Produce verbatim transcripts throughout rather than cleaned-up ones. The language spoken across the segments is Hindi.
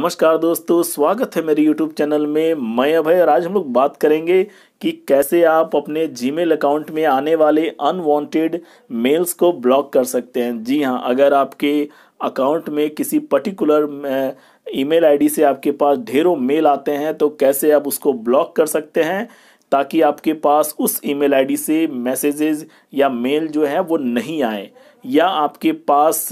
नमस्कार दोस्तों, स्वागत है मेरे यूट्यूब चैनल में। मैं अभय और आज हम लोग बात करेंगे कि कैसे आप अपने जीमेल अकाउंट में आने वाले अनवांटेड मेल्स को ब्लॉक कर सकते हैं। जी हाँ, अगर आपके अकाउंट में किसी पर्टिकुलर ईमेल आईडी से आपके पास ढेरों मेल आते हैं तो कैसे आप उसको ब्लॉक कर सकते हैं ताकि आपके पास उस ईमेल आईडी से मैसेजेस या मेल जो है वो नहीं आए, या आपके पास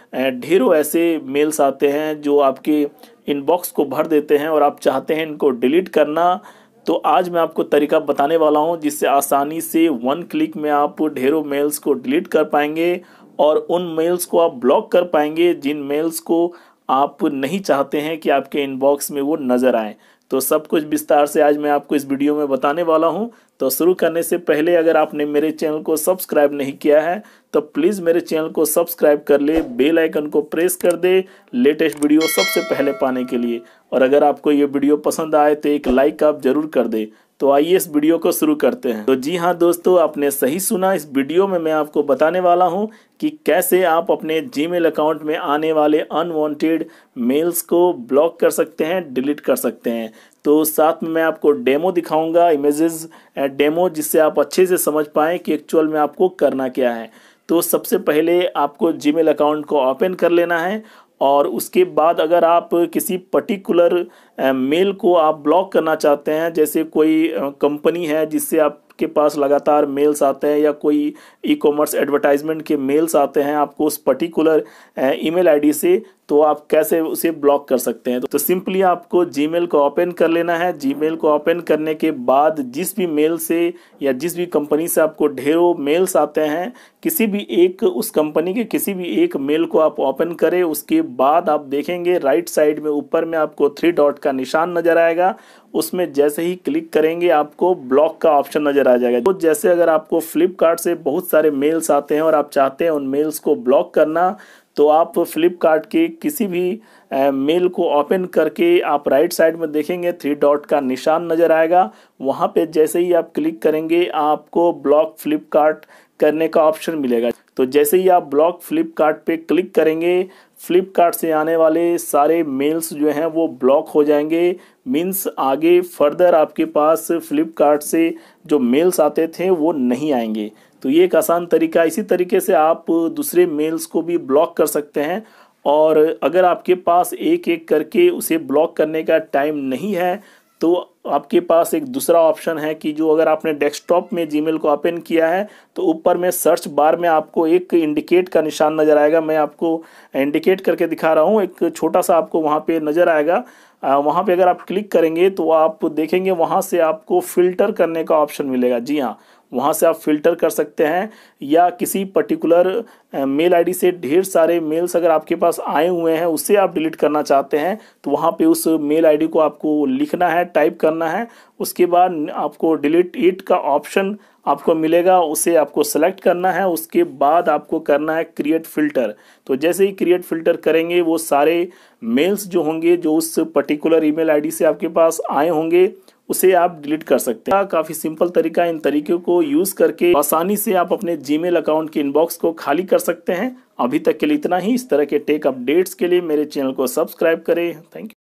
ढेरों ऐसे मेल्स आते हैं जो आपके इनबॉक्स को भर देते हैं और आप चाहते हैं इनको डिलीट करना। तो आज मैं आपको तरीका बताने वाला हूं जिससे आसानी से वन क्लिक में आप ढेरों मेल्स को डिलीट कर पाएंगे और उन मेल्स को आप ब्लॉक कर पाएंगे जिन मेल्स को आप नहीं चाहते हैं कि आपके इनबॉक्स में वो नज़र आए। तो सब कुछ विस्तार से आज मैं आपको इस वीडियो में बताने वाला हूं। तो शुरू करने से पहले अगर आपने मेरे चैनल को सब्सक्राइब नहीं किया है तो प्लीज़ मेरे चैनल को सब्सक्राइब कर ले, बेल आइकन को प्रेस कर दे लेटेस्ट वीडियो सबसे पहले पाने के लिए। और अगर आपको ये वीडियो पसंद आए तो एक लाइक आप ज़रूर कर दे। तो आइए इस वीडियो को शुरू करते हैं। तो जी हाँ दोस्तों, आपने सही सुना, इस वीडियो में मैं आपको बताने वाला हूँ कि कैसे आप अपने जीमेल अकाउंट में आने वाले अनवांटेड मेल्स को ब्लॉक कर सकते हैं, डिलीट कर सकते हैं। तो साथ में मैं आपको डेमो दिखाऊंगा, इमेजेस डेमो, जिससे आप अच्छे से समझ पाएँ कि एक्चुअल में आपको करना क्या है। तो सबसे पहले आपको जीमेल अकाउंट को ओपन कर लेना है और उसके बाद अगर आप किसी पर्टिकुलर मेल को आप ब्लॉक करना चाहते हैं, जैसे कोई कंपनी है जिससे आपके पास लगातार मेल्स आते हैं या कोई ई कॉमर्स एडवर्टाइजमेंट के मेल्स आते हैं आपको उस पर्टिकुलर ईमेल आईडी से, तो आप कैसे उसे ब्लॉक कर सकते हैं। तो सिंपली आपको जीमेल को ओपन कर लेना है। जीमेल को ओपन करने के बाद जिस भी मेल से या जिस भी कंपनी से आपको ढेरों मेल्स आते हैं, किसी भी एक उस कंपनी के किसी भी एक मेल को आप ओपन करें। उसके बाद आप देखेंगे राइट साइड में ऊपर में आपको थ्री डॉट का निशान नज़र आएगा। उसमें जैसे ही क्लिक करेंगे आपको ब्लॉक का ऑप्शन नज़र आ जाएगा। तो जैसे अगर आपको फ्लिपकार्ट से बहुत सारे मेल्स आते हैं और आप चाहते हैं उन मेल्स को ब्लॉक करना, तो आप फ्लिपकार्ट के किसी भी मेल को ओपन करके आप राइट साइड में देखेंगे थ्री डॉट का निशान नज़र आएगा। वहाँ पे जैसे ही आप क्लिक करेंगे आपको ब्लॉक फ्लिपकार्ट करने का ऑप्शन मिलेगा। तो जैसे ही आप ब्लॉक फ्लिपकार्ट पे क्लिक करेंगे, फ्लिपकार्ट से आने वाले सारे मेल्स जो हैं वो ब्लॉक हो जाएंगे। मीन्स आगे फर्दर आपके पास फ्लिपकार्ट से जो मेल्स आते थे वो नहीं आएंगे। तो ये एक आसान तरीका। इसी तरीके से आप दूसरे मेल्स को भी ब्लॉक कर सकते हैं। और अगर आपके पास एक एक करके उसे ब्लॉक करने का टाइम नहीं है तो आपके पास एक दूसरा ऑप्शन है कि जो अगर आपने डेस्कटॉप में जीमेल को ओपन किया है तो ऊपर में सर्च बार में आपको एक इंडिकेट का निशान नज़र आएगा। मैं आपको इंडिकेट करके दिखा रहा हूँ, एक छोटा सा आपको वहाँ पे नज़र आएगा। वहाँ पे अगर आप क्लिक करेंगे तो आप देखेंगे वहाँ से आपको फ़िल्टर करने का ऑप्शन मिलेगा। जी हाँ, वहाँ से आप फ़िल्टर कर सकते हैं, या किसी पर्टिकुलर मेल आईडी से ढेर सारे मेल्स अगर आपके पास आए हुए हैं उससे आप डिलीट करना चाहते हैं तो वहाँ पे उस मेल आईडी को आपको लिखना है, टाइप करना है। उसके बाद आपको डिलीट इट का ऑप्शन आपको मिलेगा, उसे आपको सेलेक्ट करना है। उसके बाद आपको करना है क्रिएट फ़िल्टर। तो जैसे ही क्रिएट फ़िल्टर करेंगे वो सारे मेल्स जो होंगे जो उस पर्टिकुलर ईमेल आईडी से आपके पास आए होंगे उसे आप डिलीट कर सकते हैं। काफ़ी सिंपल तरीका। इन तरीकों को यूज़ करके आसानी से आप अपने जीमेल अकाउंट के इनबॉक्स को खाली कर सकते हैं। अभी तक के लिए इतना ही। इस तरह के टेक अपडेट्स के लिए मेरे चैनल को सब्सक्राइब करें। Thank you.